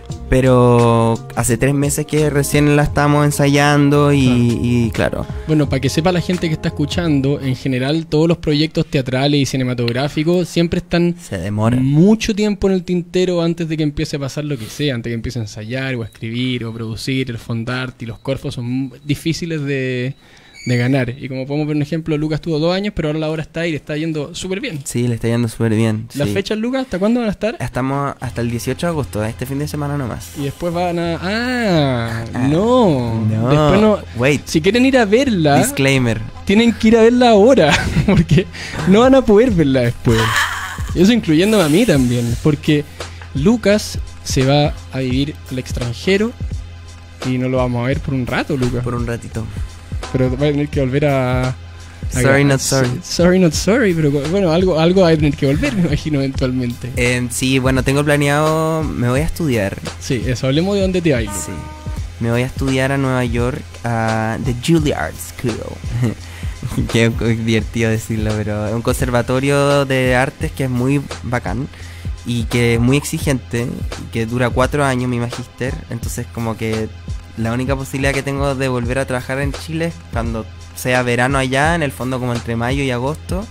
pero hace tres meses que recién la estamos ensayando y Claro. y, claro. Bueno, para que sepa la gente que está escuchando, en general todos los proyectos teatrales y cinematográficos siempre están Se demora. mucho tiempo en el tintero antes de que empiece a pasar lo que sea, antes de que empiece a ensayar o a escribir o a producir, el fondart y los corfos son mu- difíciles de, de ganar. Y como podemos ver un ejemplo, Lucas tuvo dos años, pero ahora la obra está y le está yendo súper bien. Sí, le está yendo súper bien. ¿Las sí. fechas, Lucas, hasta cuándo van a estar? Estamos hasta el dieciocho de agosto, este fin de semana nomás. Y después van a... ¡Ah! Ah, No. no. Después no... Wait. Si quieren ir a verla, Disclaimer. tienen que ir a verla ahora, porque no van a poder verla después. Eso incluyéndome a mí también, porque Lucas se va a vivir al extranjero y no lo vamos a ver por un rato, Lucas. Por un ratito. Pero va a tener que volver a... a- Sorry, not sorry. Sorry, not sorry, pero bueno, algo, algo va a tener que volver, me imagino, eventualmente. Eh, sí, bueno, tengo planeado, me voy a estudiar. Sí, eso, hablemos de dónde te vas. Sí. Me voy a estudiar a Nueva York, a The Juilliard School. Qué divertido decirlo, pero es un conservatorio de artes que es muy bacán y que es muy exigente, y que dura cuatro años mi magíster. Entonces, como que la única posibilidad que tengo de volver a trabajar en Chile es cuando sea verano allá, en el fondo como entre mayo y agosto.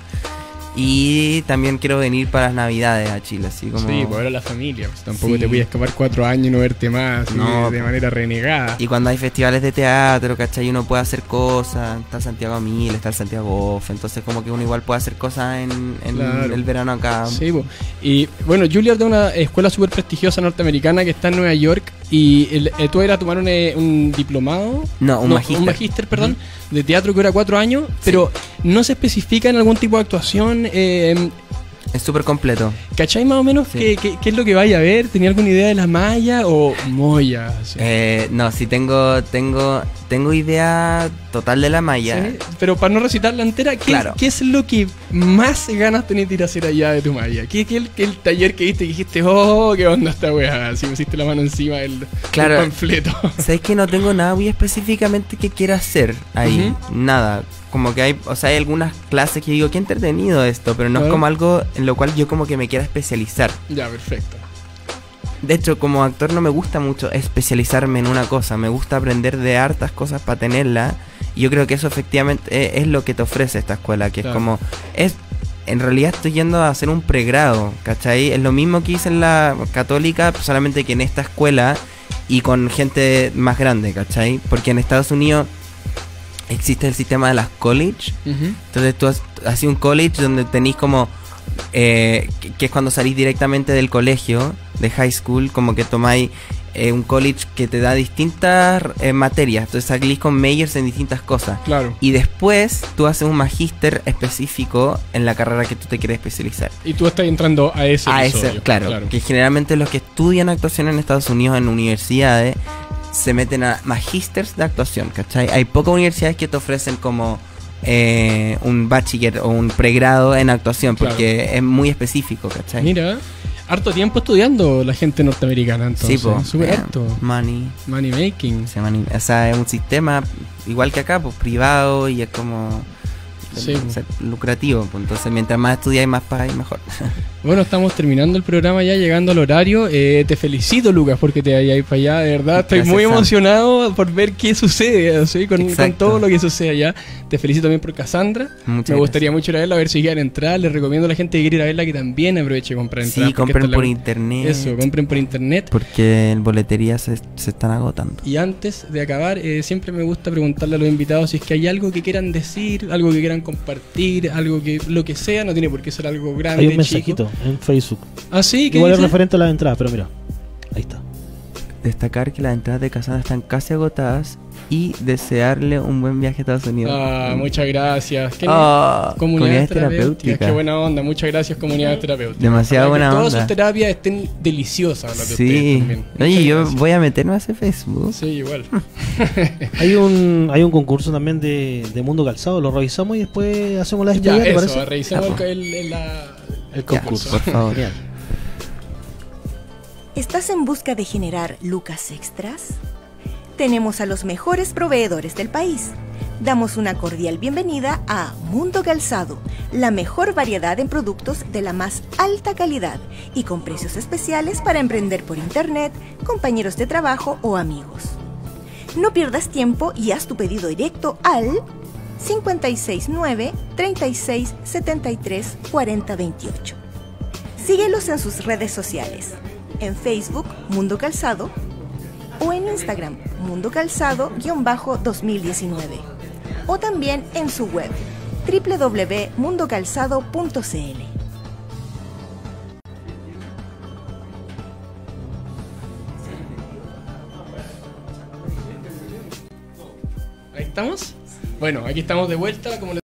Y también quiero venir para las navidades a Chile, así como... Sí, por ahora la familia, pues tampoco Sí. te voy a escapar cuatro años y no verte más así No, de, de manera renegada. Y cuando hay festivales de teatro, ¿cachai? Uno puede hacer cosas. Está el Santiago Mil, está el Santiago Off. Entonces como que uno igual puede hacer cosas en, en Claro. el verano acá. Sí, po. Y bueno, Juilliard es una escuela súper prestigiosa norteamericana que está en Nueva York. Y el, eh, tú eras a tomar un, eh, un diplomado, No, un magíster. un magíster, perdón, de teatro que dura cuatro años, pero no se especifica en algún tipo de actuación. Eh, Es súper completo. ¿Cachai más o menos Sí. qué, qué- qué es lo que vaya a ver? ¿Tenía alguna idea de la malla o moya? Sí. Eh, no, sí tengo, tengo, tengo idea total de la malla. Sí, pero para no recitarla entera, ¿qué, Claro. ¿qué es lo que más ganas tenés de ir a hacer allá de tu malla? ¿Qué es el, el taller que viste y dijiste, oh, qué onda esta weá? Si pusiste la mano encima del, Claro. del panfleto. Sabes que no tengo nada muy específicamente que quiera hacer ahí. Nada. Como que hay, o sea, hay algunas clases que digo, qué entretenido esto, pero no Claro. es como algo en lo cual yo como que me quiera especializar. Ya, perfecto. De hecho, como actor no me gusta mucho especializarme en una cosa, me gusta aprender de hartas cosas para tenerla. Y yo creo que eso efectivamente es, es lo que te ofrece esta escuela, que Claro. es como, es, en realidad estoy yendo a hacer un pregrado, ¿cachai? Es lo mismo que hice en la católica, solamente que en esta escuela y con gente más grande, ¿cachai? Porque en Estados Unidos existe el sistema de las college. Ujú. Entonces tú has, has un college donde tenéis como, eh, que, que es cuando salís directamente del colegio, de high school, como que tomáis es un college que te da distintas eh, materias. Entonces salís con majors en distintas cosas. Claro. Y después tú haces un magíster específico en la carrera que tú te quieres especializar. Y tú estás entrando a ese A episodio. ese, claro, claro. Que generalmente los que estudian actuación en Estados Unidos en universidades se meten a magísters de actuación, ¿cachai? Hay pocas universidades que te ofrecen como eh, un bachiller o un pregrado en actuación, porque claro. es muy específico, ¿cachai? Mira, harto tiempo estudiando la gente norteamericana, entonces. Sí, pues. Súper eh, harto. Money. Money making. O sea, money, o sea, es un sistema igual que acá, pues privado y es como... Sí, ser lucrativo, pues. Entonces mientras más estudias y más pagas, mejor. Bueno, estamos terminando el programa ya, llegando al horario. eh, Te felicito, Lucas, porque te vayas para allá. De verdad, estoy Gracias, muy Sam. emocionado por ver qué sucede, ¿sí? con, con todo lo que sucede allá. Te felicito también por Cassandra. Muchas Me gustaría gracias. mucho ir a verla, a ver si quieren entrar. Les recomiendo a la gente que quiere ir a verla que también aproveche y comprar entradas. Sí, compren por la... internet. Eso, compren por internet. Porque en boletería se, se están agotando. Y antes de acabar, eh, siempre me gusta preguntarle a los invitados si es que hay algo que quieran decir, algo que quieran compartir, algo que, lo que sea, no tiene por qué ser algo grande. Hay un mensajito chico. En Facebook. Ah, sí, igual es referente a las entradas, pero mira, ahí está. Destacar que las entradas de Cassandra están casi agotadas y desearle un buen viaje a Estados Unidos. Ah, muchas gracias. ¿Qué oh, comunidades, comunidades terapéuticas? terapéuticas. Qué buena onda, muchas gracias comunidades terapéuticas. Demasiado buena que onda. Todas sus terapias estén deliciosas. Las de sí. También. Oye, yo gracias. voy a meterme a ese Facebook. Sí, igual. hay un hay un concurso también de, de Mundo Calzado, lo revisamos y después hacemos la despedida, ya, ¿te eso, parece? revisamos el, el, el, la, el concurso. Ya, por favor. Genial. ¿Estás en busca de generar lucas extras? Tenemos a los mejores proveedores del país. Damos una cordial bienvenida a Mundo Calzado, la mejor variedad en productos de la más alta calidad y con precios especiales para emprender por internet, compañeros de trabajo o amigos. No pierdas tiempo y haz tu pedido directo al cinco seis nueve, treinta y seis, setenta y tres, cuarenta, veintiocho. Síguelos en sus redes sociales. En Facebook, Mundo Calzado, o en Instagram, Mundo Calzado dos mil diecinueve, o también en su web, doble u doble u doble u punto mundo calzado punto c l. Ahí estamos. Bueno, aquí estamos de vuelta, como les